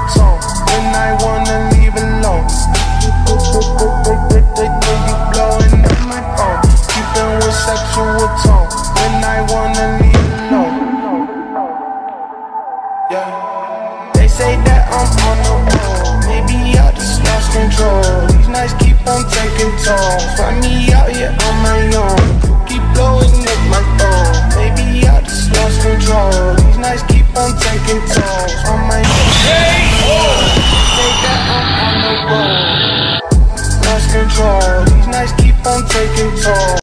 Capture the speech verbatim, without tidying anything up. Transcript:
tone when I wanna leave alone. You blowing up my phone, keeping with sexual tone when I wanna leave alone. Yeah. They say that I'm on the road, maybe I just lost control. These nights keep on taking tolls, find me out here on my own. You keep blowing up my phone, maybe I just lost control. These nights keep on taking tolls on my own. Say that I'm on the road, lost control. These nights keep on taking tolls.